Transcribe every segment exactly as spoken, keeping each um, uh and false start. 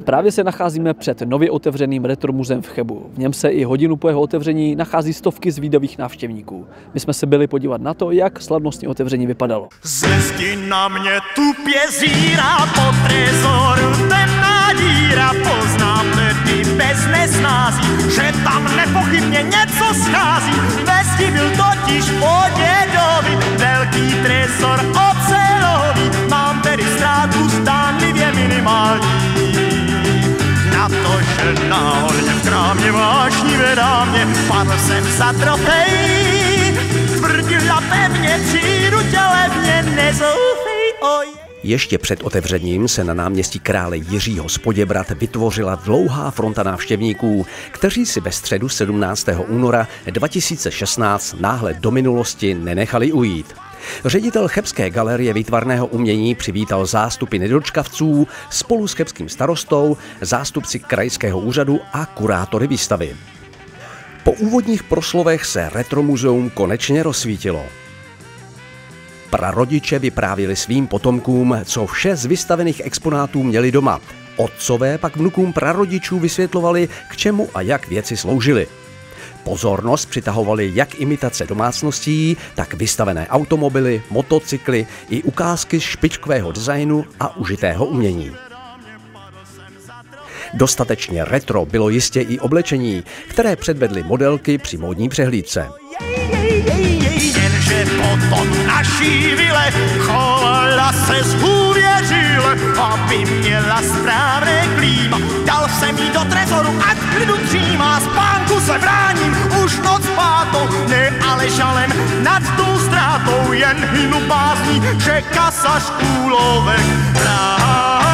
Právě se nacházíme před nově otevřeným retromuzeem v Chebu. V něm se i hodinu po jeho otevření nachází stovky zvídavých návštěvníků. My jsme se byli podívat na to, jak slavnostní otevření vypadalo. Zesky na mě tupě zírá po trezoru, temná díra, poznám tedy bez nesnází, že tam nepochybně něco schází. Vestibil totiž po dědovi, velký trezor ocelový, mám tedy ztrátu zdánlivě minimální. Na to, že náhodně v krámě vášnivé dámě padl jsem za trofej, tvrdila pevně, přijdu tě levně, nezoufej, oj. Ještě před otevřením se na náměstí krále Jiřího z Poděbrad vytvořila dlouhá fronta návštěvníků, kteří si ve středu sedmnáctého února dva tisíce šestnáct náhle do minulosti nenechali ujít. Ředitel Chebské galerie výtvarného umění přivítal zástupy nedočkavců spolu s chebským starostou, zástupci krajského úřadu a kurátory výstavy. Po úvodních proslovech se retromuzeum konečně rozsvítilo. Prarodiče vyprávěli svým potomkům, co vše z vystavených exponátů měli doma. Otcové pak vnukům prarodičů vysvětlovali, k čemu a jak věci sloužily. Pozornost přitahovaly jak imitace domácností, tak vystavené automobily, motocykly i ukázky špičkového designu a užitého umění. Dostatečně retro bylo jistě i oblečení, které předvedly modelky při módní přehlídce. Jenže potom naší vile chovala se zhůvěřile, aby měla správné klíma. Dal jsem jí do trezoru, ať klidu dřímá, spánku se bráním už noc pátou, ne ale žalem nad tou ztrátou, jen hynu bázní, že kasař úlovek vrátí.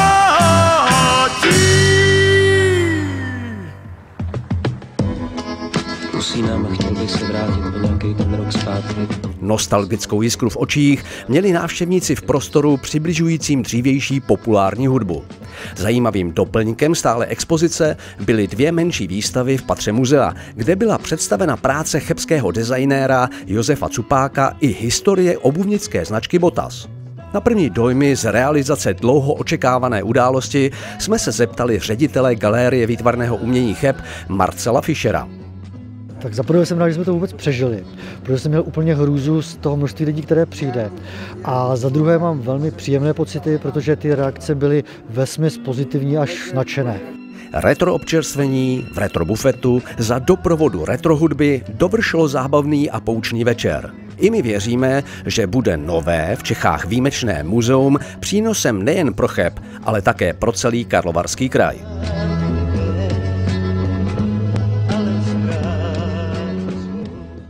Usínám a chtěl bych se vrátit o nějaký ten rok zpátky. Nostalgickou jiskru v očích měli návštěvníci v prostoru přibližujícím dřívější populární hudbu. Zajímavým doplňkem stále expozice byly dvě menší výstavy v patře muzea, kde byla představena práce chebského designéra Josefa Cupáka i historie obuvnické značky Botas. Na první dojmy z realizace dlouho očekávané události jsme se zeptali ředitele Galerie výtvarného umění Cheb Marcela Fischera. Tak za prvé jsem rád, že jsme to vůbec přežili, protože jsem měl úplně hrůzu z toho množství lidí, které přijde. A za druhé mám velmi příjemné pocity, protože ty reakce byly vesměs pozitivní až nadšené. Retro občerstvení v retro bufetu za doprovodu retro hudby dovršilo zábavný a poučný večer. I my věříme, že bude nové, v Čechách výjimečné muzeum přínosem nejen pro Cheb, ale také pro celý Karlovarský kraj.